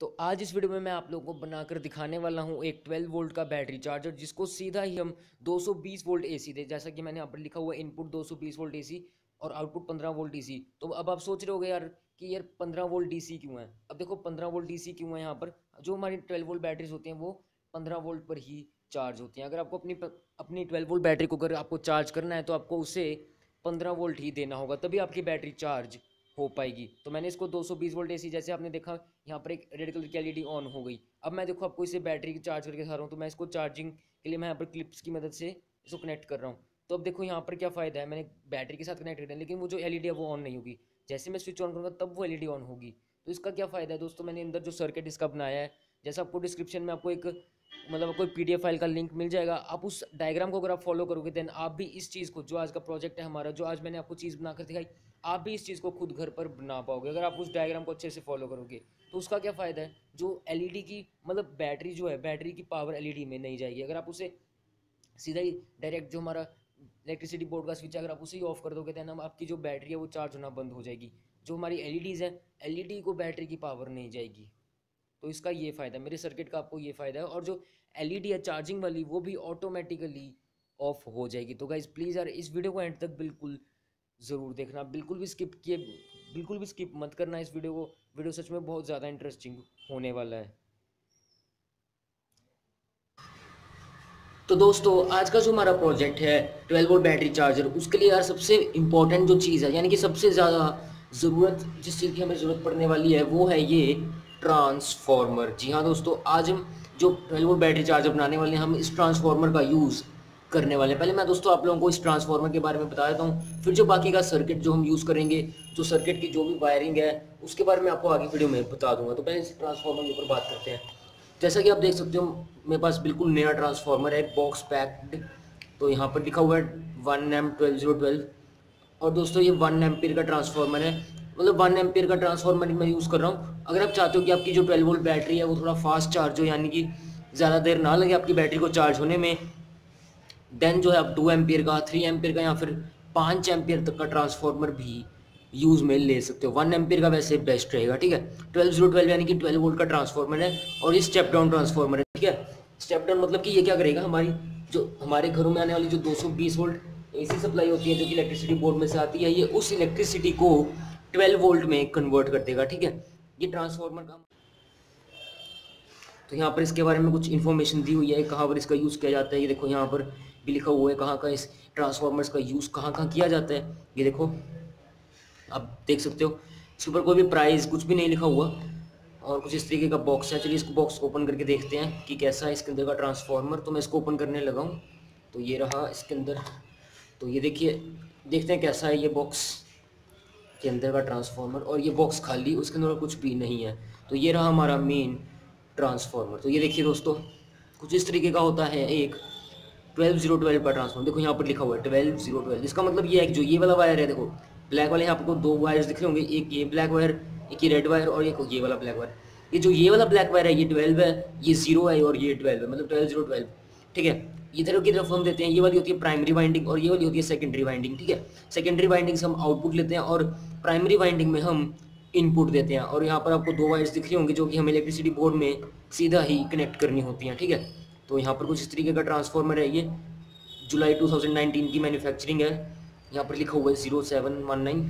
तो आज इस वीडियो में मैं आप लोगों को बनाकर दिखाने वाला हूं एक 12 वोल्ट का बैटरी चार्जर जिसको सीधा ही हम 220 वोल्ट एसी दे, जैसा कि मैंने यहाँ पर लिखा हुआ है इनपुट 220 वोल्ट एसी और आउटपुट 15 वोल्ट डीसी। तो अब आप सोच रहे होगे यार कि यार 15 वोल्ट डीसी क्यों है। अब देखो 15 वोल्ट डीसी क्यों है, यहाँ पर जो हमारी 12 वोल्ट बैटरीज होती हैं वो 15 वोल्ट पर ही चार्ज होती हैं। अगर आपको अपनी 12 वोल्ट बैटरी को अगर आपको चार्ज करना है तो आपको उसे 15 वोल्ट ही देना होगा, तभी आपकी बैटरी चार्ज हो पाएगी। तो मैंने इसको 220 वोल्ट एसी, जैसे आपने देखा यहाँ पर एक रेड कलर की एलईडी ऑन हो गई। अब मैं देखो आपको इसे बैटरी की चार्ज करके दिखा रहा हूँ। तो मैं इसको चार्जिंग के लिए मैं यहाँ पर क्लिप्स की मदद से इसको कनेक्ट कर रहा हूँ। तो अब देखो यहाँ पर क्या फ़ायदा है, मैंने बैटरी के साथ कनेक्ट किया लेकिन वो जो एलईडी है वो ऑन नहीं होगी। जैसे मैं स्विच ऑन करूँगा तब वो एलईडी ऑन होगी। तो इसका क्या फ़ायदा है दोस्तों, मैंने अंदर जो सर्किट इसका बनाया है, जैसा आपको डिस्क्रिप्शन में आपको एक कोई पीडीएफ फाइल का लिंक मिल जाएगा। आप उस डायग्राम को अगर आप फॉलो करोगे देन आप भी इस चीज़ को, जो आज का प्रोजेक्ट है हमारा, जो आज मैंने आपको चीज़ बनाकर दिखाई, आप भी इस चीज़ को खुद घर पर बना पाओगे अगर आप उस डायग्राम को अच्छे से फॉलो करोगे। तो उसका क्या फ़ायदा है, जो एलईडी की बैटरी जो है, बैटरी की पावर एलईडी में नहीं जाएगी। अगर आप उसे सीधा ही डायरेक्ट जो हमारा इलेक्ट्रिसिटी बोर्ड का स्विच है अगर आप उसे ही ऑफ कर दोगे देन हम आपकी जो बैटरी है वो चार्ज होना बंद हो जाएगी। जो हमारी एलईडीज़ हैं, एलईडी को बैटरी की पावर नहीं जाएगी। तो इसका ये फ़ायदा है, मेरे सर्किट का आपको ये फ़ायदा है। और जो एलईडी है चार्जिंग वाली वो भी ऑटोमेटिकली ऑफ हो जाएगी। तो गाइज़ प्लीज़ यार इस वीडियो को एंड तक बिल्कुल ज़रूर देखना, बिल्कुल भी स्किप मत करना इस वीडियो को। वीडियो सच में बहुत ज़्यादा इंटरेस्टिंग होने वाला है। तो दोस्तों आज का जो हमारा प्रोजेक्ट है 12 वोल्ट बैटरी चार्जर, उसके लिए यार सबसे इम्पोर्टेंट जो चीज़ है, यानी कि सबसे ज़्यादा ज़रूरत जिस चीज़ की हमें ज़रूरत पड़ने वाली है वो है ये ट्रांसफॉर्मर। जी हाँ दोस्तों, आज हम जो 12 वोल्ट बैटरी चार्जर बनाने वाले हैं हम इस ट्रांसफॉर्मर का यूज़ करने वाले हैं। पहले मैं दोस्तों आप लोगों को इस ट्रांसफॉर्मर के बारे में बता देता हूँ, फिर जो बाकी का सर्किट जो हम यूज़ करेंगे, जो सर्किट की जो भी वायरिंग है उसके बारे में आपको आगे वीडियो में बता दूंगा। तो पहले इस ट्रांसफॉर्मर के ऊपर बात करते हैं। जैसा कि आप देख सकते हो मेरे पास बिल्कुल नया ट्रांसफार्मर है, बॉक्स पैक्ड। तो यहाँ पर लिखा हुआ है 1M12012। और दोस्तों ये 1 एम्पीयर का ट्रांसफार्मर है, 1 एम्पीयर का ट्रांसफार्मर मैं यूज़ कर रहा हूँ। अगर आप चाहते हो कि आपकी जो 12 वोल्ट बैटरी है वो थोड़ा फास्ट चार्ज हो, यानी कि ज़्यादा देर ना लगे आपकी बैटरी को चार्ज होने में, देन जो है आप 2 एम्पीयर का, 3 एम्पीयर का या फिर 5 एम्पीयर तक का ट्रांसफार्मर भी यूज़ में ले सकते हो। 1 एम्पीयर का वैसे बेस्ट रहेगा, ठीक है। 12 यानी कि 12 वोल्ट का ट्रांसफार्मर है और ये स्टेप डाउन ट्रांसफार्मर है, ठीक है। स्टेप डाउन मतलब कि ये क्या करेगा, हमारे घरों में आने वाली जो 220 वोल्ट एसी सप्लाई होती है जो कि इलेक्ट्रिसिटी बोर्ड में से आती है, ये उस इलेक्ट्रिसिटी को 12 वोल्ट में कन्वर्ट कर देगा, ठीक है। ये ट्रांसफार्मर का तो यहाँ पर इसके बारे में कुछ इन्फॉर्मेशन दी हुई है, कहाँ पर इसका यूज़ किया जाता है। ये देखो यहाँ पर भी लिखा हुआ है कहाँ कहाँ इस ट्रांसफार्मर्स का यूज़ कहाँ कहाँ किया जाता है। ये देखो आप देख सकते हो इसके ऊपर कोई भी प्राइस कुछ भी नहीं लिखा हुआ और कुछ इस तरीके का बॉक्स है। चलिए इसको बॉक्स ओपन करके देखते हैं कि कैसा है इसके अंदर का ट्रांसफार्मर। तो मैं इसको ओपन करने लगा हूँ, तो ये रहा इसके अंदर। तो ये देखिए, देखते हैं कैसा है ये बॉक्स के अंदर का ट्रांसफार्मर। और ये बॉक्स खाली, उसके अंदर कुछ भी नहीं है। तो ये रहा हमारा मेन ट्रांसफार्मर। तो ये देखिए दोस्तों कुछ इस तरीके का होता है एक 12012 का ट्रांसफार्मर। देखो यहाँ पर लिखा हुआ है 12012। इसका मतलब ये है कि जो ये वाला वायर है, देखो ब्लैक वाले यहाँ आपको 2 वायर्स दिख रहे होंगे, एक ये ब्लैक वायर, एक ये रेड वायर और एक ये वाला ब्लैक वायर। ये वाला ब्लैक वायर है ये 12 है, ये 0 है और ये 12 है, मतलब 12012, ठीक है। इधर की तरफ हम देते हैं, ये वाली होती है प्राइमरी वाइंडिंग और ये वाली होती है सेकेंडरी वाइंडिंग, ठीक है। सेकेंडरी वाइंडिंग से हम आउटपुट लेते हैं और प्राइमरी वाइंडिंग में हम इनपुट देते हैं। और यहाँ पर आपको 2 वायर्स दिख रही होंगी जो कि हमें इलेक्ट्रिसिटी बोर्ड में सीधा ही कनेक्ट करनी होती हैं, ठीक है। तो यहाँ पर कुछ इस तरीके का ट्रांसफार्मर है, ये जुलाई 2019 की मैन्युफैक्चरिंग है। यहाँ पर लिखा हुआ है 0719।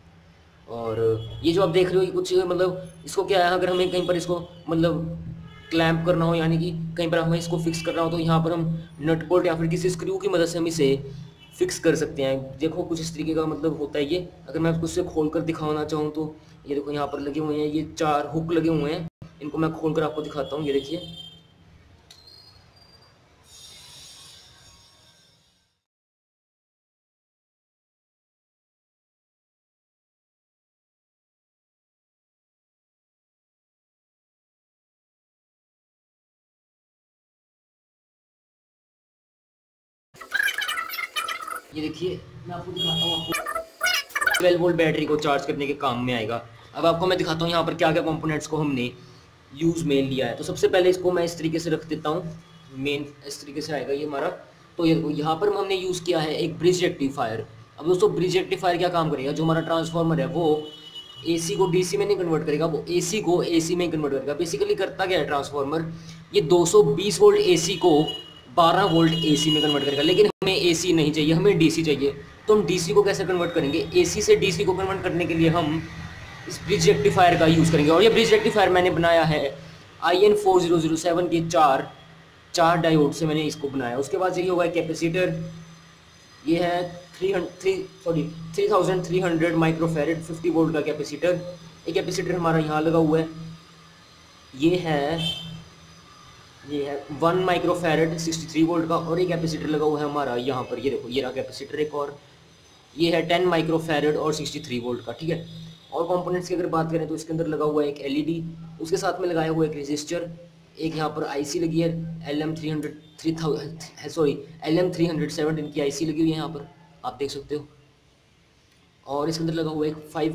और ये जो आप देख रहे हो ये कुछ इसको क्या है, अगर हमें कहीं पर इसको क्लैंप करना हो, यानी कि कहीं पर हमें इसको फिक्स करना हो, तो यहाँ पर हम नट बोल्ट या फिर किसी स्क्रू की मदद से हम इसे फिक्स कर सकते हैं। देखो कुछ इस तरीके का होता है ये। अगर मैं आपको इससे खोल कर दिखाना चाहूँ तो ये देखो यहाँ पर लगे हुए हैं, ये 4 हुक लगे हुए हैं। इनको मैं खोल कर आपको दिखाता हूँ, ये देखिए। ये देखिए मैं आपको दिखाता हूँ, आपको 12 वोल्ट बैटरी को चार्ज करने के काम में आएगा। अब आपको मैं दिखाता हूँ यहाँ पर क्या क्या कंपोनेंट्स को हमने यूज़ में लिया है। तो सबसे पहले इसको मैं इस तरीके से रख देता हूँ, मेन इस तरीके से आएगा ये हमारा। तो ये यहाँ पर हमने यूज़ किया है एक ब्रिज रेक्टिफायर। अब दोस्तों ब्रिज रेक्टिफायर क्या काम करेगा, जो हमारा ट्रांसफार्मर है वो एसी को डीसी में नहीं कन्वर्ट करेगा, वो एसी को एसी में कन्वर्ट करेगा। बेसिकली करता क्या है ट्रांसफार्मर, ये 220 वोल्ट एसी को 12 वोल्ट एसी में कन्वर्ट करेगा। लेकिन हमें एसी नहीं चाहिए, हमें डीसी चाहिए। तो हम डीसी को कैसे कन्वर्ट करेंगे? एसी से डीसी को कन्वर्ट करने के लिए हम इस ब्रिज रेक्टिफायर का यूज़ करेंगे। और ये ब्रिज रेक्टिफायर मैंने बनाया है IN4007 के चार डायोड से मैंने इसको बनाया। उसके बाद ये होगा कैपेसिटर, ये है 3300 माइक्रोफैरेड 50 वोल्ट का कैपेसिटर। एक कैपेसिटर हमारा यहाँ लगा हुआ है, ये है 1 माइक्रोफैरेड 63 वोल्ट का। और एक कैपेसिटर लगा हुआ है हमारा यहाँ पर, ये देखो ये रहा कैपेसिटर एक, और ये है 10 माइक्रोफैरेड और 63 वोल्ट का, ठीक है। और कंपोनेंट्स की अगर बात करें तो इसके अंदर लगा हुआ है एक एलईडी, उसके साथ में लगाया हुआ एक रेजिस्टर, एक यहाँ पर आईसी लगी है LM307 इनकी आईसी लगी हुई है यहाँ पर, आप देख सकते हो। और इसके अंदर लगा हुआ है एक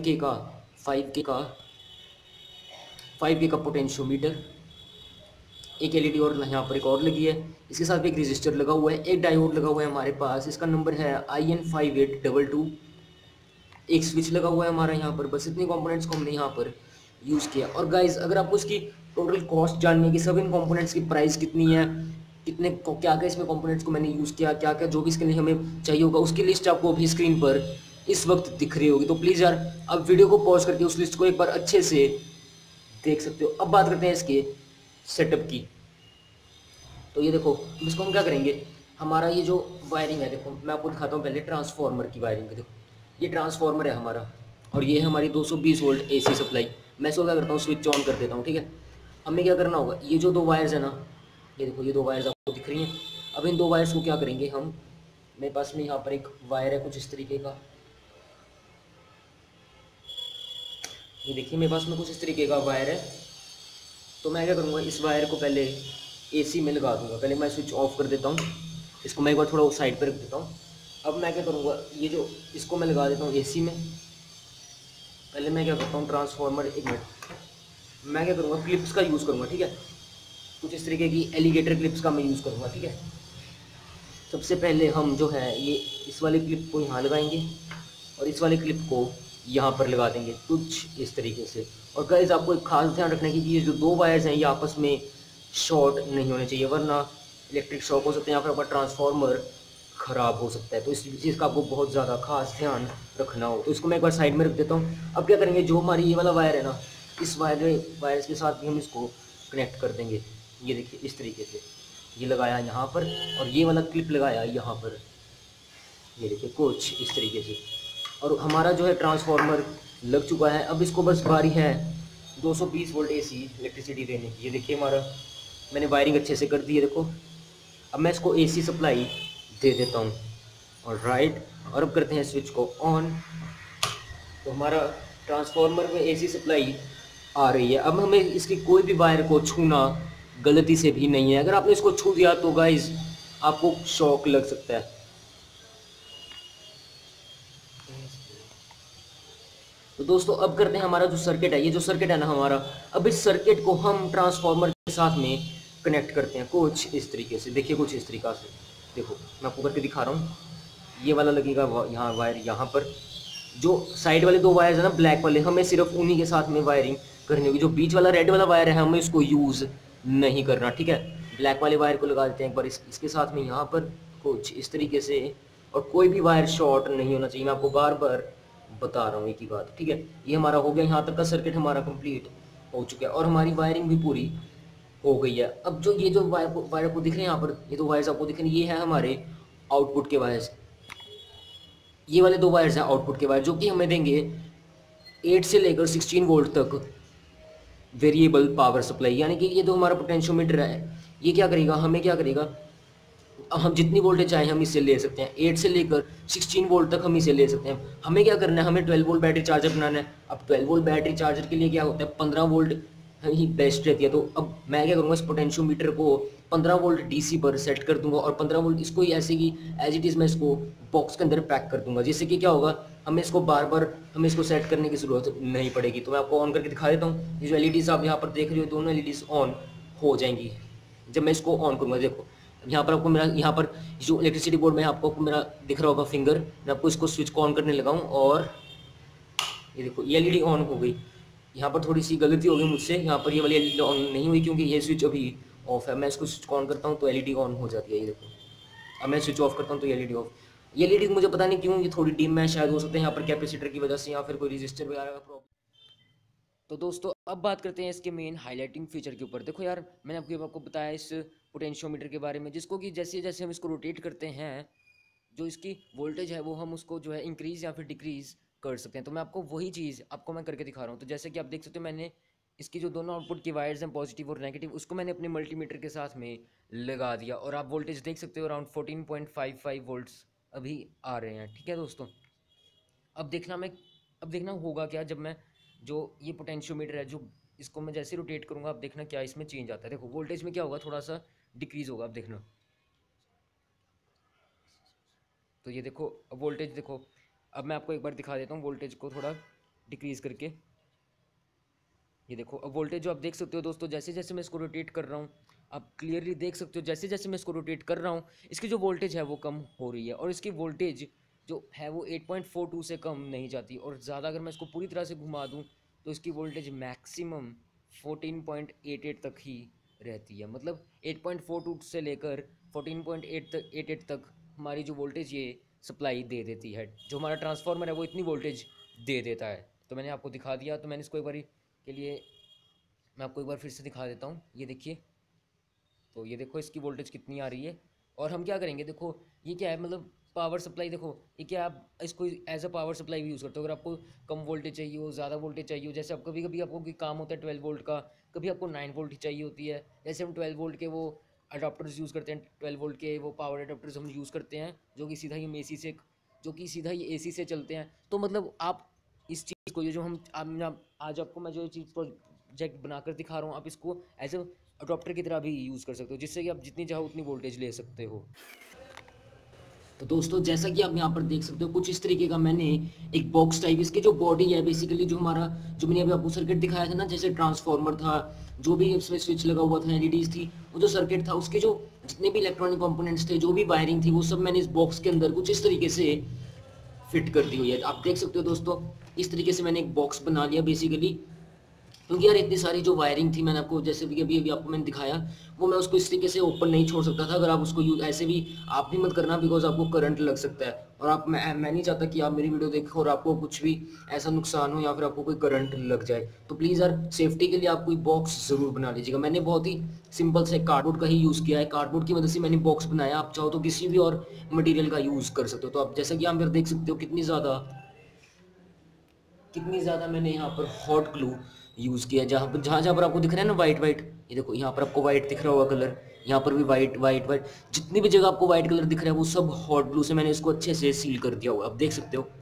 5K का पोटेंशियोमीटर, एक एलईडी और यहाँ पर एक और लगी है। इसके साथ भी एक रेजिस्टर लगा हुआ है, एक डायोड लगा हुआ है हमारे पास, इसका नंबर है IN5822। एक स्विच लगा हुआ है हमारा यहाँ पर। बस इतने कंपोनेंट्स को हमने यहाँ पर यूज़ किया। और गाइज अगर आपको इसकी टोटल कॉस्ट जाननी है कि सब इन कंपोनेंट्स की प्राइस कितनी है, कितने क्या क्या इसमें कंपोनेंट्स को मैंने यूज़ किया, क्या क्या जो भी इसके लिए हमें चाहिए होगा, उसकी लिस्ट आपको अभी स्क्रीन पर इस वक्त दिख रही होगी। तो प्लीज़ यार आप वीडियो को पॉज करके उस लिस्ट को एक बार अच्छे से देख सकते हो। अब बात करते हैं इसके सेटअप की। तो ये देखो इसको हम क्या करेंगे, हमारा ये जो वायरिंग है, देखो मैं आपको दिखाता हूँ पहले ट्रांसफार्मर की वायरिंग। देखो ये ट्रांसफार्मर है हमारा, और ये है हमारी 220 वोल्ट एसी सप्लाई। मैं इसको क्या करता हूँ, स्विच ऑन कर देता हूँ, ठीक है। हमें क्या करना होगा, ये जो 2 वायर्स है ना, ये देखो ये 2 वायर्स आपको दिख रही हैं। अब इन 2 वायर्स को क्या करेंगे हम, मेरे पास में यहाँ पर एक वायर है कुछ इस तरीके का, ये देखिए मेरे पास में कुछ इस तरीके का वायर है। तो मैं क्या करूँगा, इस वायर को पहले एसी में लगा दूँगा। पहले मैं स्विच ऑफ कर देता हूँ, इसको मैं एक बार थोड़ा साइड पर रख देता हूँ। अब मैं क्या करूँगा, ये जो इसको मैं लगा देता हूँ एसी में। पहले मैं क्या करता हूँ ट्रांसफार्मर, एक मिनट, मैं क्या करूँगा क्लिप्स का यूज़ करूँगा, ठीक है। कुछ इस तरीके की एलिगेटर क्लिप्स का मैं यूज़ करूँगा, ठीक है। सबसे पहले हम जो है ये इस वाले क्लिप को यहाँ लगाएंगे और इस वाले क्लिप को यहाँ पर लगा देंगे कुछ इस तरीके से। और गाइस आपको एक खास ध्यान रखना है कि ये जो 2 वायर्स हैं ये आपस में शॉर्ट नहीं होने चाहिए, वरना इलेक्ट्रिक शॉक हो सकते हैं या फिर आपका ट्रांसफार्मर ख़राब हो सकता है। तो इस चीज़ का आपको बहुत ज़्यादा खास ध्यान रखना हो। तो इसको मैं एक बार साइड में रख देता हूँ। अब क्या करेंगे, जो हमारी ये वाला वायर है ना, इस वायर्स के साथ भी हम इसको कनेक्ट कर देंगे। ये देखिए इस तरीके से ये लगाया यहाँ पर, और ये वाला क्लिप लगाया यहाँ पर, ये देखिए कुछ इस तरीके से। और हमारा जो है ट्रांसफार्मर लग चुका है। अब इसको बस बारी है 220 वोल्ट एसी इलेक्ट्रिसिटी देने की। ये देखिए हमारा मैंने वायरिंग अच्छे से कर दी है, देखो। अब मैं इसको एसी सप्लाई दे देता हूँ, और राइट, और अब करते हैं स्विच को ऑन। तो हमारा ट्रांसफार्मर में एसी सप्लाई आ रही है। अब हमें इसकी कोई भी वायर को छूना गलती से भी नहीं है। अगर आपने इसको छू दिया तो गाइस आपको शॉक लग सकता है। तो दोस्तों अब करते हैं हमारा जो सर्किट है, ये जो सर्किट है ना हमारा, अब इस सर्किट को हम ट्रांसफार्मर के साथ में कनेक्ट करते हैं कुछ इस तरीके से। देखिए कुछ इस तरीक़ा से, देखो मैं आपको करके दिखा रहा हूँ। ये वाला लगेगा यहाँ वायर यहाँ पर, जो साइड वाले 2 वायर्स है ना ब्लैक वाले, हमें सिर्फ उन्हीं के साथ में वायरिंग करनी होगी। जो बीच वाला रेड वाला वायर है हमें इसको यूज़ नहीं करना, ठीक है। ब्लैक वाले वायर को लगा देते हैं एक बार इसके साथ में यहाँ पर कुछ इस तरीके से, और कोई भी वायर शॉर्ट नहीं होना चाहिए। मैं आपको बार बार बता रहा हूँ एक ही बात, ठीक है। ये हमारा हो गया, यहाँ तक का सर्किट हमारा कंप्लीट हो चुका है, और हमारी वायरिंग भी पूरी हो गई है। अब जो ये जो वायर को दिख रहे हैं यहाँ पर, ये 2 वायर्स आपको दिख रहे हैं, ये है हमारे आउटपुट के वायर्स। ये वाले 2 वायर्स हैं आउटपुट के वायर, जो कि हमें देंगे 8 से लेकर 16 वोल्ट तक वेरिएबल पावर सप्लाई। यानी कि ये जो हमारा पोटेंशियोमीटर है ये क्या करेगा, हमें क्या करेगा, हम जितनी वोल्टेज चाहे हम इससे ले सकते हैं। 8 से लेकर 16 वोल्ट तक हम इसे ले सकते हैं। हमें क्या करना है, हमें 12 वोल्ट बैटरी चार्जर बनाना है। अब 12 वोल्ट बैटरी चार्जर के लिए क्या होता है, 15 वोल्ट ही बेस्ट रहती है। तो अब मैं क्या करूँगा, इस पोटेंशियोमीटर को 15 वोल्ट डीसी पर सेट कर दूंगा, और 15 वोल्ट इसको ही ऐसे ही एज इट इज़ मैं इसको बॉक्स के अंदर पैक कर दूंगा, जिससे कि क्या होगा, हमें इसको बार बार हमें इसको सेट करने की ज़रूरत नहीं पड़ेगी। तो मैं आपको ऑन करके दिखा देता हूँ। ये जो एलईडीज़ आप यहाँ पर देख रहे हो, दोनों एलईडीज़ ऑन हो जाएंगी जब मैं इसको ऑन करूँगा। देखो यहाँ पर आपको मेरा, यहाँ पर जो इलेक्ट्रिसिटी बोर्ड में आपको मेरा दिख रहा होगा फिंगर, मैं आपको इसको स्विच को ऑन करने लगा हूँ, और ये देखो ये एलईडी ऑन हो गई। यहाँ पर थोड़ी सी गलती हो गई मुझसे, यहाँ पर ये वाली एलईडी ऑन नहीं हुई क्योंकि ये स्विच अभी ऑफ है। मैं इसको स्विच ऑन करता हूँ तो एलईडी ऑन हो जाती है, ये देखो। अब मैं स्विच ऑफ करता हूँ तो ये एलईडी ऑफ। ये एलईडी मुझे पता नहीं क्यों ये थोड़ी डिम है, शायद हो सकता है यहाँ पर कैपेसिटर की वजह से या फिर कोई रजिस्टर वगैरह का प्रॉब्लम। तो दोस्तों अब बात करते हैं इसके मेन हाईलाइटिंग फीचर के ऊपर। देखो यार, मैंने आपको बताया इस पोटेंशियोमीटर के बारे में, जिसको कि जैसे जैसे हम इसको रोटेट करते हैं, जो इसकी वोल्टेज है वो हम उसको जो है इंक्रीज़ या फिर डिक्रीज़ कर सकते हैं। तो मैं आपको वही चीज़ आपको मैं करके दिखा रहा हूँ। तो जैसे कि आप देख सकते हो, मैंने इसकी जो दोनों आउटपुट की वायर्स हैं पॉजिटिव और नेगेटिव, उसको मैंने अपने मल्टीमीटर के साथ में लगा दिया और आप वोल्टेज देख सकते हो अराउंड 14.55 वोल्ट्स अभी आ रहे हैं। ठीक है दोस्तों, अब देखना होगा क्या जब मैं जो ये पोटेंशियोमीटर है, जो इसको मैं जैसे रोटेट करूँगा, आप देखना क्या इसमें चेंज आता है। देखो वोल्टेज में क्या होगा, थोड़ा सा डिक्रीज़ होगा, आप देखना। तो ये देखो अब वोल्टेज देखो, अब मैं आपको एक बार दिखा देता हूँ वोल्टेज को थोड़ा डिक्रीज़ करके। ये देखो अब वोल्टेज जो आप देख सकते हो दोस्तों, जैसे जैसे मैं इसको रोटेट कर रहा हूँ, आप क्लियरली देख सकते हो जैसे जैसे मैं इसको रोटेट कर रहा हूँ, इसकी जो वोल्टेज है वो कम हो रही है। और इसकी वोल्टेज जो है वो 8.42 से कम नहीं जाती। और ज़्यादा अगर मैं इसको पूरी तरह से घुमा दूँ तो इसकी वोल्टेज मैक्सिमम 14.88 तक ही रहती है। मतलब 8.42 से लेकर 14.88 तक हमारी जो वोल्टेज ये सप्लाई दे देती है। जो हमारा ट्रांसफार्मर है वो इतनी वोल्टेज दे देता है। तो मैंने आपको दिखा दिया। तो मैंने इसको एक बार के लिए मैं आपको एक बार फिर से दिखा देता हूँ। ये देखिए, तो ये देखो इसकी वोल्टेज कितनी आ रही है। और हम क्या करेंगे, देखो ये क्या है, मतलब पावर सप्लाई। देखो ये क्या, आप इसको एज अ पावर सप्लाई भी यूज़ करते हो। अगर आपको कम वोल्टेज चाहिए हो, ज़्यादा वोल्टेज चाहिए हो, जैसे आप कभी कभी आपको कोई काम होता है 12 वोल्ट का, कभी आपको 9 वोल्ट ही चाहिए होती है। जैसे हम 12 वोल्ट के वो अडाप्टर्स यूज़ करते हैं, 12 वोल्ट के वो पावर अडाप्टर्स हम यूज़ करते हैं, जो कि सीधा ही हम एसी से जो कि सीधा ही एसी से चलते हैं। तो मतलब आप इस चीज़ को, ये जो हम आज आपको मैं जो चीज़ प्रोजेक्ट बनाकर दिखा रहा हूँ, आप इसको एज अ अडॉप्टर की तरह भी यूज़ कर सकते हो, जिससे कि आप जितनी चाहो उतनी वोल्टेज ले सकते हो। तो दोस्तों जैसा कि आप यहाँ पर देख सकते हो, कुछ इस तरीके का मैंने एक बॉक्स टाइप, इसकी जो बॉडी है बेसिकली, जो हमारा जो मैंने अभी आपको सर्किट दिखाया था ना, जैसे ट्रांसफार्मर था, जो भी इसमें स्विच लगा हुआ था, एलईडीज थी, वो जो सर्किट था उसके जो जितने भी इलेक्ट्रॉनिक कंपोनेंट्स थे, जो भी वायरिंग थी, वो सब मैंने इस बॉक्स के अंदर कुछ इस तरीके से फिट कर दी हुई है। आप देख सकते हो दोस्तों, इस तरीके से मैंने एक बॉक्स बना लिया बेसिकली। क्योंकि यार इतनी सारी जो वायरिंग थी, मैंने आपको जैसे भी अभी अभी आपको मैंने दिखाया, वो मैं उसको इस तरीके से ओपन नहीं छोड़ सकता था। अगर आप उसको यूज ऐसे भी आप भी मत करना, बिकॉज आपको करंट लग सकता है। और मैं नहीं चाहता कि आप मेरी वीडियो देखो और आपको कुछ भी ऐसा नुकसान हो या फिर आपको कोई करंट लग जाए। तो प्लीज़ यार सेफ्टी के लिए आप कोई बॉक्स ज़रूर बना लीजिएगा। मैंने बहुत ही सिंपल से कार्डबोर्ड का ही यूज़ किया है, कार्डबोर्ड की मदद से मैंने बॉक्स बनाया। आप चाहो तो किसी भी और मटेरियल का यूज़ कर सकते हो। तो आप जैसा कि आप देख सकते हो कितनी ज़्यादा मैंने यहाँ पर हॉट ग्लू यूज़ किया। जहाँ जहाँ पर आपको दिख रहा है ना वाइट वाइट, ये देखो यहाँ पर आपको वाइट दिख रहा होगा कलर, यहाँ पर भी वाइट वाइट वाइट, जितनी भी जगह आपको वाइट कलर दिख रहा है वो सब हॉट ग्लू से मैंने इसको अच्छे से सील कर दिया हुआ, आप देख सकते हो।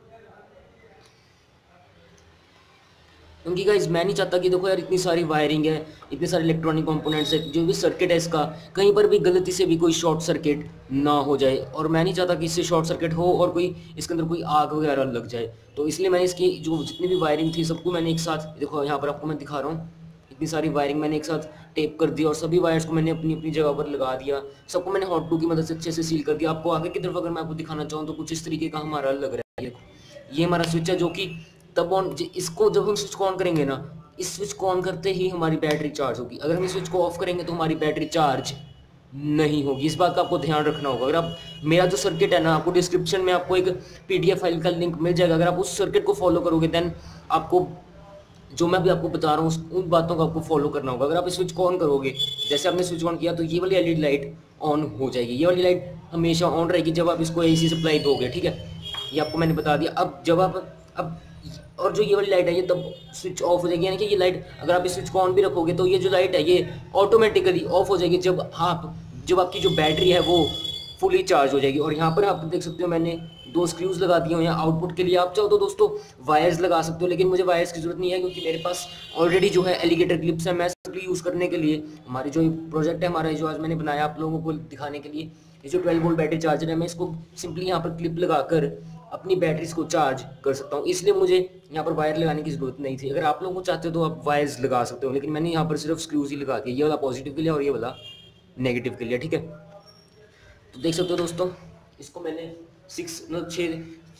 क्योंकि गाइज मैं नहीं चाहता कि देखो यार इतनी सारी वायरिंग है, इतने सारे इलेक्ट्रॉनिक कंपोनेंट्स है, जो भी सर्किट है इसका कहीं पर भी गलती से भी कोई शॉर्ट सर्किट ना हो जाए। और मैं नहीं चाहता कि इससे शॉर्ट सर्किट हो और कोई इसके अंदर कोई आग वगैरह लग जाए। तो इसलिए मैंने इसकी जो जितनी भी वायरिंग थी सबको मैंने एक साथ, देखो यहाँ पर आपको मैं दिखा रहा हूँ, इतनी सारी वायरिंग मैंने एक साथ टेप कर दी और सभी वायर्स को मैंने अपनी अपनी जगह पर लगा दिया। सबको मैंने हॉट ग्लू की मदद से अच्छे से सील कर दिया। आपको आगे की तरफ अगर मैं आपको दिखाना चाहूँ तो कुछ इस तरीके का हमारा लग रहा है। देखो ये हमारा स्विच है, जो कि तब ऑन, इसको जब हम स्विच को ऑन करेंगे ना, इस स्विच को ऑन करते ही हमारी बैटरी चार्ज होगी। अगर हम इस स्विच को ऑफ करेंगे तो हमारी बैटरी चार्ज नहीं होगी। इस बात का आपको ध्यान रखना होगा। अगर आप मेरा जो सर्किट है ना, आपको डिस्क्रिप्शन में आपको एक पीडीएफ फाइल का लिंक मिल जाएगा। अगर आप उस सर्किट को फॉलो करोगे देन आपको जो मैं भी आपको बता रहा हूँ उन बातों को आपको फॉलो करना होगा। अगर आप इस स्विच को ऑन करोगे, जैसे आपने स्विच ऑन किया तो ये वाली एलईडी लाइट ऑन हो जाएगी। ये वाली लाइट हमेशा ऑन रहेगी जब आप इसको एसी सप्लाई दोगे, ठीक है, ये आपको मैंने बता दिया। अब जब आप अब और जो ये वाली लाइट है ये तब स्विच ऑफ हो जाएगी, यानी कि ये लाइट अगर आप इस स्विच को ऑन भी रखोगे तो ये जो लाइट है ये ऑटोमेटिकली ऑफ हो जाएगी जब आपकी जो बैटरी है वो फुली चार्ज हो जाएगी। और यहाँ पर आप देख सकते हो मैंने दो स्क्रूज लगा दिए हुए हैं आउटपुट के लिए। आप चाहो तो दोस्तों वायर्स लगा सकते हो, लेकिन मुझे वायर्स की जरूरत नहीं है क्योंकि मेरे पास ऑलरेडी जो है एलिगेटर क्लिप्स है। मैं सिंपली यूज़ करने के लिए हमारी जो प्रोजेक्ट है हमारा जो आज मैंने बनाया आप लोगों को दिखाने के लिए, ये जो 12 वोल्ट बैटरी चार्जर है, मैं इसको सिंपली यहाँ पर क्लिप लगाकर अपनी बैटरीज को चार्ज कर सकता हूँ। इसलिए मुझे यहाँ पर वायर लगाने की जरूरत नहीं थी। अगर आप लोगों को चाहते हो तो आप वायर्स लगा सकते हो, लेकिन मैंने यहाँ पर सिर्फ स्क्रूज ही लगा दिया, ये वाला पॉजिटिव के लिए और ये वाला नेगेटिव के लिए, ठीक है। तो देख सकते हो दोस्तों, इसको मैंने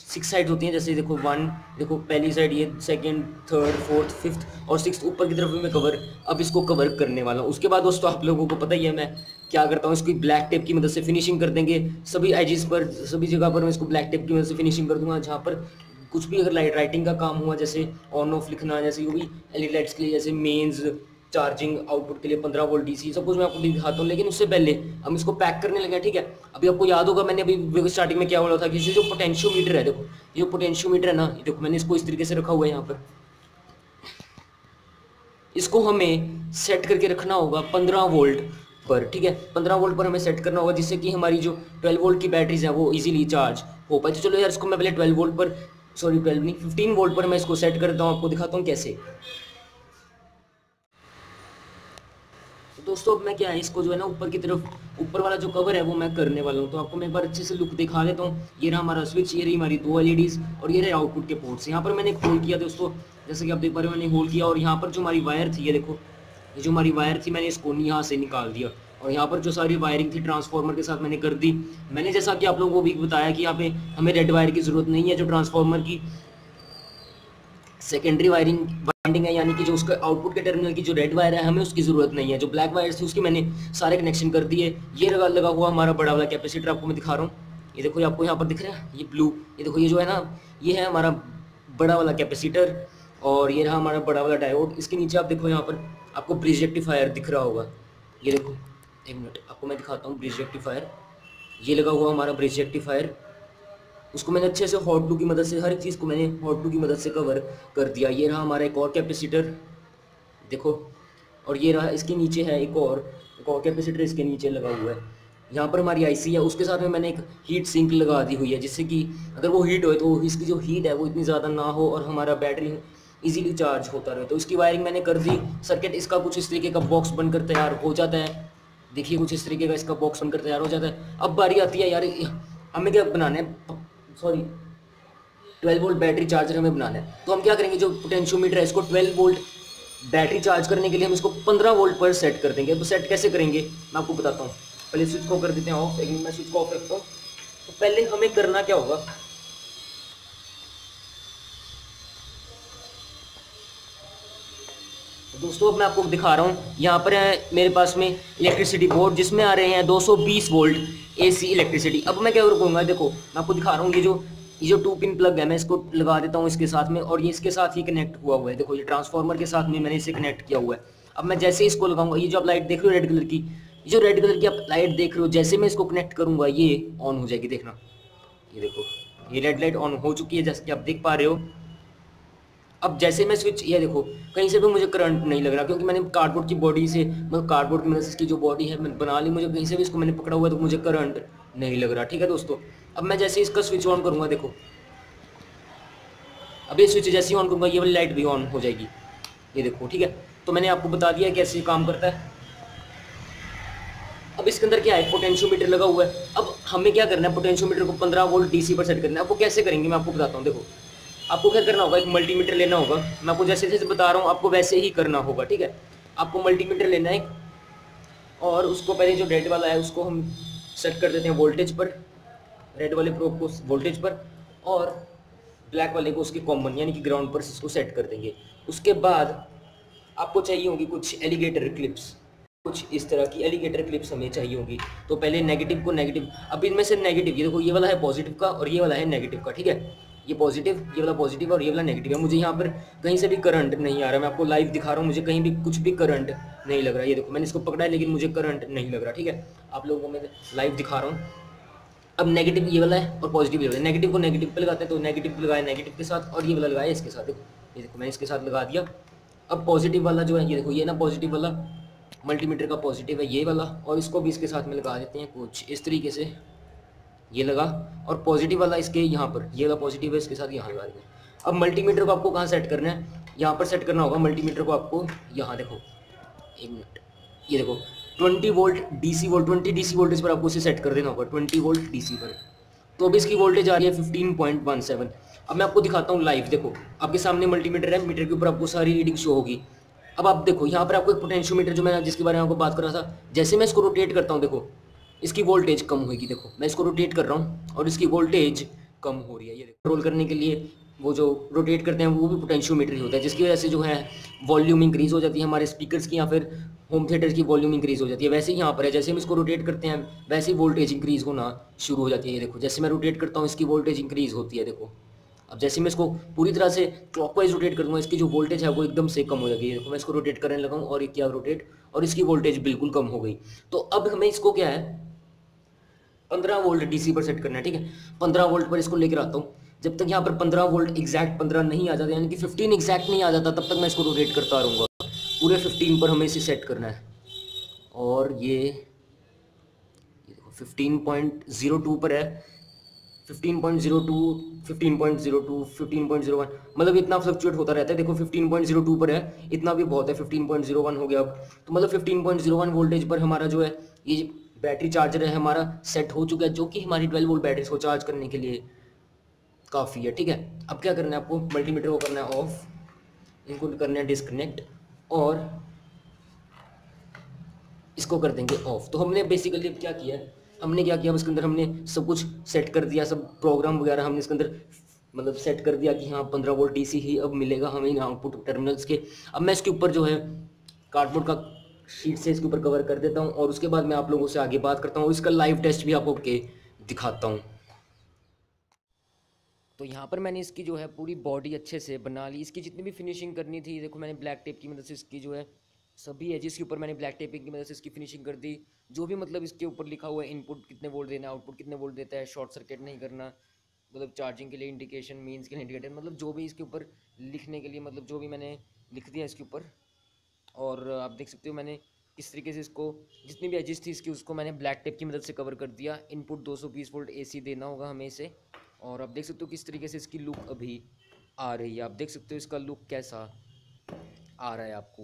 6 साइड होती हैं, जैसे देखो 1, देखो पहली साइड ये, सेकंड, थर्ड, फोर्थ, फिफ्थ और सिक्स्थ ऊपर की तरफ भी मैं कवर, अब इसको कवर करने वाला हूँ। उसके बाद दोस्तों आप लोगों को पता ही है मैं क्या करता हूँ, इसकी ब्लैक टेप की मदद से फिनिशिंग कर देंगे सभी एजेस पर, सभी जगह पर मैं इसको ब्लैक टेप की मदद से फिनिशिंग कर दूंगा। जहाँ पर कुछ भी अगर लाइट राइटिंग का काम हुआ, जैसे ऑन ऑफ लिखना, जैसे वो भी एलईडी लाइट्स के लिए, जैसे मेंस, चार्जिंग आउटपुट के लिए 15 वोल्ट डीसी, सब कुछ मैं आपको दिखाता हूँ। लेकिन उससे पहले हम इसको पैक करने लगे, ठीक है। अभी आपको याद होगा मैंने अभी स्टार्टिंग में क्या बोला था कि जो पोटेंशियोमीटर है, देखो ये जो पोटेंशियोमीटर है ना, देखो मैंने इसको इस तरीके से रखा हुआ है यहाँ पर, इसको हमें सेट करके रखना होगा 15 वोल्ट पर, ठीक है। 15 वोल्ट पर हमें सेट करना होगा, जिससे कि हमारी जो 12 वोल्ट की बैटरीज है वो इजीली चार्ज हो पाए। तो चलो यार इसको मैं पहले 12 वोल्ट पर, सॉरी 12 नहीं 15 वोल्ट पर मैं इसको सेट करता हूँ, आपको दिखाता हूँ कैसे। तो दोस्तों अब मैं क्या है, इसको जो है ना ऊपर की तरफ, ऊपर वाला जो कवर है वो मैं करने वाला हूँ। तो आपको मैं एक बार अच्छे से लुक दिखा देता हूँ। ये रहा हमारा स्विच, ये रही हमारी 2 एलईडीज और ये रहे आउटपुट के पोर्ट्स। यहाँ पर मैंने एक होल किया दोस्तों, जैसे कि आप देख पा रहे हो मैंने होल किया, और यहाँ पर जो हमारी वायर थी, ये देखो ये जो हमारी वायर थी मैंने इसको यहाँ से निकाल दिया, और यहाँ पर जो सारी वायरिंग थी ट्रांसफार्मर के साथ मैंने कर दी। मैंने जैसा कि आप लोगों को भी बताया कि यहाँ पे हमें रेड वायर की ज़रूरत नहीं है, जो ट्रांसफार्मर की सेकेंडरी वायरिंग है, यानी कि जो उसका आउटपुट के टर्मिनल की जो रेड वायर है हमें उसकी ज़रूरत नहीं है। जो ब्लैक वायर थी उसकी मैंने सारे कनेक्शन कर दिए। ये लगा हुआ हमारा बड़ा वाला कैपेसिटर, आपको मैं दिखा रहा हूँ। ये देखो, ये आपको यहाँ पर दिख रहा है, ये ब्लू, ये देखो ये जो है ना, ये है हमारा बड़ा वाला कैपेसिटर, और ये रहा हमारा बड़ा वाला डायोड। इसके नीचे आप देखो, यहाँ पर आपको ब्रिज रेक्टिफायर दिख रहा होगा, ये देखो, एक मिनट आपको मैं दिखाता हूँ ब्रिज रेक्टिफायर। ये लगा हुआ हमारा ब्रिज रेक्टिफायर, उसको मैंने अच्छे से हॉट ग्लू की मदद से, हर एक चीज़ को मैंने हॉट ग्लू की मदद से कवर कर दिया। ये रहा हमारा एक और कैपेसिटर, देखो, और ये रहा इसके नीचे है एक और कैपेसिटर इसके नीचे लगा हुआ है। यहाँ पर हमारी आईसी है, उसके साथ में मैंने एक हीट सिंक लगा दी हुई है, जिससे कि अगर वो हीट हो तो इसकी जो हीट है वो इतनी ज़्यादा ना हो और हमारा बैटरी इजीली चार्ज होता रहे। तो इसकी वायरिंग मैंने कर दी। सर्किट इसका कुछ इस तरीके का बॉक्स बनकर तैयार हो जाता है, देखिए कुछ इस तरीके का इसका बॉक्स बनकर तैयार हो जाता है। अब बारी आती है यार, हमें क्या बनाना है, सॉरी 12 वोल्ट बैटरी चार्जर हमें बनाना है। तो हम क्या करेंगे, जो पोटेंशियोमीटर है इसको 12 वोल्ट बैटरी चार्ज करने के लिए हम इसको 15 वोल्ट पर सेट कर देंगे। तो सेट कैसे करेंगे मैं आपको बताता हूँ। पहले स्विच को कर देते हैं ऑफ, एक मिनट मैं स्विच को ऑफ रखता हूँ। तो पहले हमें करना क्या होगा, दोस्तों अब मैं आपको दिखा रहा हूँ। यहाँ पर है मेरे पास में इलेक्ट्रिसिटी बोर्ड, जिसमें आ रहे हैं 220 वोल्ट एसी इलेक्ट्रिसिटी। अब मैं क्या करूँगा, देखो मैं आपको दिखा रहा हूँ, ये जो 2 पिन प्लग है मैं इसको लगा देता हूँ इसके साथ में, और ये इसके साथ ही कनेक्ट हुआ हुआ है। देखो ये ट्रांसफार्मर के साथ में मैंने इसे कनेक्ट किया हुआ है। अब मैं जैसे इसको लगाऊंगा, ये जो आप लाइट देख रहे हो रेड कलर की, ये जो रेड कलर की आप लाइट देख रहे हो, जैसे मैं इसको कनेक्ट करूँगा ये ऑन हो जाएगी, देखना ये देखो, ये रेड लाइट ऑन हो चुकी है जैसे कि आप देख पा रहे हो। अब जैसे मैं स्विच, ये देखो कहीं से भी मुझे करंट नहीं लग रहा, क्योंकि मैंने कार्डबोर्ड की बॉडी से, मतलब कार्डबोर्ड की मदद से इसकी जो बॉडी है मैं बना ली, मुझे कहीं से भी इसको मैंने पकड़ा हुआ है तो मुझे करंट नहीं लग रहा, ठीक है दोस्तों। अब मैं जैसे इसका स्विच ऑन करूँगा, देखो अब ये स्विच जैसे ही ऑन करूँगा ये वाली लाइट भी ऑन हो जाएगी, ये देखो, ठीक है। तो मैंने आपको बता दिया कैसे काम करता है। अब इसके अंदर क्या है, पोटेंशियोमीटर लगा हुआ है। अब हमें क्या करना है, पोटेंशियोमीटर को 15 वोल्ट डीसी पर सेट करना है। अब वो कैसे करेंगे मैं आपको बताता हूँ। देखो आपको क्या करना होगा, एक मल्टीमीटर लेना होगा, मैं आपको जैसे जैसे बता रहा हूँ आपको वैसे ही करना होगा, ठीक है। आपको मल्टीमीटर लेना है और उसको पहले जो रेड वाला है उसको हम सेट कर देते हैं वोल्टेज पर, रेड वाले प्रोब को वोल्टेज पर, और ब्लैक वाले को उसके कॉमन यानी कि ग्राउंड पर इसको सेट कर देंगे। उसके बाद आपको चाहिए होगी कुछ एलिगेटर क्लिप्स, कुछ इस तरह की एलिगेटर क्लिप्स हमें चाहिए होगी। तो पहले नेगेटिव को नेगेटिव, अब इनमें से नेगेटिव, ये देखो ये वाला है पॉजिटिव का और ये वाला है नेगेटिव का, ठीक है। ये पॉजिटिव, ये वाला पॉजिटिव और ये वाला नेगेटिव है। मुझे यहाँ पर कहीं से भी करंट नहीं आ रहा, मैं आपको लाइव दिखा रहा हूँ, मुझे कहीं भी कुछ भी करंट नहीं लग रहा। ये देखो मैंने इसको पकड़ा है लेकिन मुझे करंट नहीं लग रहा, ठीक है। आप लोगों को मैं लाइव दिखा रहा हूँ। अब नेगेटिव ये वाला है और पॉजिटिव ये वाला है। नेगेटिव को नेगेटिव पे लगाते हैं, तो नेगेटिव पे लगाया नेगेटिव के साथ, और ये वाला लगाया इसके साथ, देखो ये देखो मैंने इसके साथ लगा दिया। अब पॉजिटिव वाला जो है ये देखो, ये ना पॉजिटिव वाला मल्टीमीटर का पॉजिटिव है ये वाला, और इसको भी इसके साथ में लगा देते हैं कुछ इस तरीके से, ये लगा, और पॉजिटिव वाला इसके यहाँ पर, ये वाला पॉजिटिव है इसके साथ यहाँ लगा देंगे। अब मल्टीमीटर को आपको कहाँ सेट करना है, यहाँ पर सेट करना होगा मल्टीमीटर को आपको, यहाँ देखो एक मिनट, ये देखो 20 volt DC volt, 20 DC voltage पर आपको इसे सेट कर देना होगा, 20 वोल्ट डीसी पर। तो अभी इसकी वोल्टेज आ रही है 15.17। अब मैं आपको दिखाता हूँ लाइव, देखो आपके सामने मल्टीमीटर है, मीटर के ऊपर आपको सारी रीडिंग शो होगी। अब आप देखो यहाँ पर आपको एक पोटेंशियोमीटर जो मैं जिसके बारे में आपको बात कर रहा था, जैसे मैं इसको रोटेट करता हूँ देखो इसकी वोल्टेज कम होगी। देखो मैं इसको रोटेट कर रहा हूँ और इसकी वोल्टेज कम हो रही है। ये कंट्रोल करने के लिए वो जो रोटेट करते हैं वो भी पोटेंशियोमीटर ही होता है, जिसकी वजह से जो है वॉल्यूम इंक्रीज़ हो जाती है हमारे स्पीकर्स की, या फिर होम थिएटर की वॉल्यूम इंक्रीज़ हो जाती है। वैसे ही यहाँ पर है, जैसे हम इसको रोटेट करते हैं वैसे ही वोल्टेज इंक्रीज़ होना शुरू हो जाती है। ये देखो, जैसे मैं रोटेट करता हूँ इसकी वोल्टेज इंक्रीज़ होती है, देखो। अब जैसे मैं इसको पूरी तरह से क्लॉकवाइज रोटेट कर दूंगा, इसकी जो वोल्टेज है वो एकदम से कम हो जाएगी। ये देखो, मैं इसको रोटेट करने लगा हूँ और ये किया रोटेट, और इसकी वोल्टेज बिल्कुल कम हो गई। तो अब हमें इसको क्या है 15 वोल्ट डीसी पर सेट करना है, ठीक है। 15 वोल्ट पर इसको लेकर आता हूँ। जब तक यहाँ पर 15 वोल्ट एग्जैक्ट 15 नहीं आ जाता, यानी कि 15 एग्जैक्ट नहीं आ जाता, तब तक मैं इसको रोटेट करता रहूँगा। पूरे 15 पर हमें इसे सेट करना है। और ये देखो 15.02 पर है, 15.02, 15.02, 15.01, मतलब इतना फ्लक्चुएट होता रहता है। देखो 15.02 पर है, इतना भी बहुत है। 15.01 हो गया अब, तो मतलब 15.01 वोल्टेज पर हमारा जो है ये बैटरी चार्जर है हमारा सेट हो चुका है, जो कि हमारी 12 वोल्ट बैटरी को चार्ज करने के लिए काफ़ी है, ठीक है। अब क्या करना है आपको, मल्टीमीटर को करना है ऑफ, इनको करना है डिस्कनेक्ट, और इसको कर देंगे ऑफ। तो हमने बेसिकली क्या किया है, हमने क्या किया, उसके अंदर हमने सब कुछ सेट कर दिया, सब प्रोग्राम वगैरह हमने इसके अंदर मतलब सेट कर दिया कि हाँ 15 वोल्ट डीसी ही अब मिलेगा हमें इन आउटपुट टर्मिनल्स के। अब मैं इसके ऊपर जो है कार्डबोर्ड का शीट से इसके ऊपर कवर कर देता हूँ, और उसके बाद मैं आप लोगों से आगे बात करता हूँ, इसका लाइव टेस्ट भी आपको के दिखाता हूँ। तो यहाँ पर मैंने इसकी जो है पूरी बॉडी अच्छे से बना ली। इसकी जितनी भी फिनिशिंग करनी थी, देखो मैंने ब्लैक टेप की मदद से इसकी जो है सभी एजेस के ऊपर मैंने ब्लैक टेपिंग की मदद से इसकी फिनिशिंग कर दी। जो भी मतलब इसके ऊपर लिखा हुआ है इनपुट कितने वोल्ट देना है, आउटपुट कितने वोल्ट देता है, शॉर्ट सर्किट नहीं करना, मतलब चार्जिंग के लिए इंडिकेशन, मीन्स के लिए इंडिकेटर, मतलब जो भी इसके ऊपर लिखने के लिए, मतलब जो भी मैंने लिख दिया इसके ऊपर। और आप देख सकते हो मैंने किस तरीके से इसको जितनी भी एजेस थी इसकी उसको मैंने ब्लैक टेप की मदद से कवर कर दिया। इनपुट 220 वोल्ट एसी देना होगा हमें इसे। और आप देख सकते हो किस तरीके से इसकी लुक अभी आ रही है, आप देख सकते हो इसका लुक कैसा आ रहा है आपको।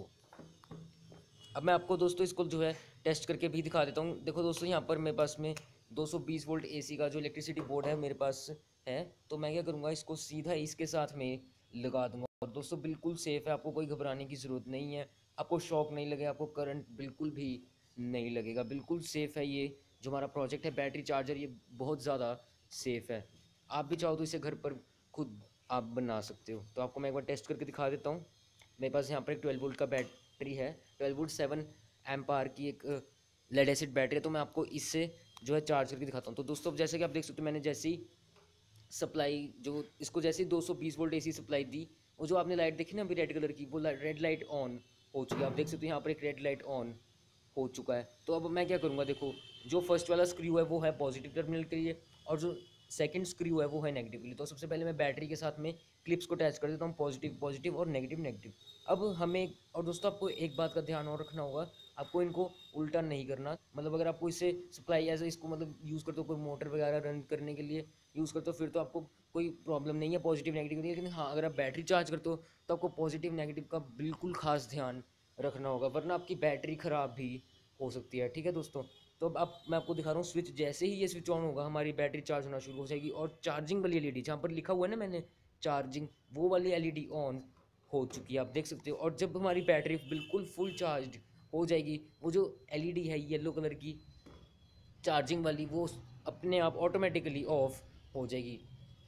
अब मैं आपको दोस्तों इसको जो है टेस्ट करके भी दिखा देता हूँ। देखो दोस्तों, यहाँ पर मेरे पास में 220 वोल्ट एसी का जो इलेक्ट्रिसिटी बोर्ड है मेरे पास है। तो मैं क्या करूँगा, इसको सीधा इसके साथ में लगा दूंगा। और दोस्तों बिल्कुल सेफ़ है, आपको कोई घबराने की ज़रूरत नहीं है, आपको शॉक नहीं लगेगा, आपको करंट बिल्कुल भी नहीं लगेगा, बिल्कुल सेफ़ है। ये जो हमारा प्रोजेक्ट है बैटरी चार्जर, ये बहुत ज़्यादा सेफ़ है। आप भी चाहो तो इसे घर पर खुद आप बना सकते हो। तो आपको मैं एक बार टेस्ट करके दिखा देता हूँ। मेरे पास यहाँ पर एक 12 वोल्ट का बैटरी है, 12 वोल्ट 7 एम्प आवर की एक लेड एसिड बैटरी है। तो मैं आपको इससे जो है चार्ज करके दिखाता हूँ। तो दोस्तों जैसे कि आप देख सकते हो, मैंने जैसी सप्लाई जो इसको जैसे 220 वोल्ट एसी सप्लाई दी, वो जो आपने लाइट देखी ना अभी रेड कलर की, वो रेड लाइट ऑन हो चुकी है। आप देख सकते हो यहाँ पर एक रेड लाइट ऑन हो चुका है। तो अब मैं क्या करूँगा, देखो जो फर्स्ट वाला स्क्रू है वो है पॉजिटिव टर्मिनल के लिए, और जो सेकंड स्क्रू है वो है नेगेटिव के लिए। तो सबसे पहले मैं बैटरी के साथ में क्लिप्स को अटैच कर देता हूँ, पॉजिटिव पॉजिटिव और नेगेटिव नेगेटिव। अब हमें, और दोस्तों आपको एक बात का ध्यान और रखना होगा, आपको इनको उल्टा नहीं करना। मतलब अगर आपको इससे सप्लाई ऐसे इसको मतलब यूज़ करते हो कोई मोटर वगैरह रन करने के लिए यूज़ करते हो, फिर तो आपको कोई प्रॉब्लम नहीं है पॉजिटिव नेगेटिव की। लेकिन हाँ, अगर आप बैटरी चार्ज करते हो तो आपको पॉजिटिव नेगेटिव का बिल्कुल खास ध्यान रखना होगा, वरना आपकी बैटरी ख़राब भी हो सकती है, ठीक है दोस्तों। तो अब मैं आपको दिखा रहा हूँ स्विच, जैसे ही ये स्विच ऑन होगा हमारी बैटरी चार्ज होना शुरू हो जाएगी, और चार्जिंग वाली एलईडी जहाँ पर लिखा हुआ है ना मैंने चार्जिंग, वो वाली एलईडी ऑन हो चुकी है, आप देख सकते हो। और जब हमारी बैटरी बिल्कुल फुल चार्ज हो जाएगी, वो जो एलईडी है येलो कलर की चार्जिंग वाली, वो अपने आप ऑटोमेटिकली ऑफ हो जाएगी।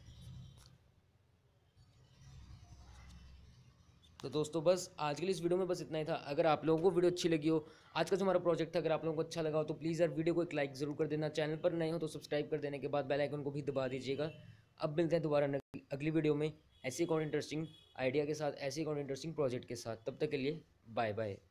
तो दोस्तों बस आज के लिए इस वीडियो में बस इतना ही था। अगर आप लोगों को वीडियो अच्छी लगी हो, आज का जो हमारा प्रोजेक्ट था, अगर आप लोगों को अच्छा लगा हो तो प्लीज़ यार वीडियो को एक लाइक ज़रूर कर देना। चैनल पर नए हो तो सब्सक्राइब कर देने के बाद बेल आइकन को भी दबा दीजिएगा। अब मिलते हैं दोबारा अगली वीडियो में ऐसे एक और इंटरेस्टिंग आइडिया के साथ, ऐसे एक और इंटरेस्टिंग प्रोजेक्ट के साथ। तब तक के लिए बाय बाय।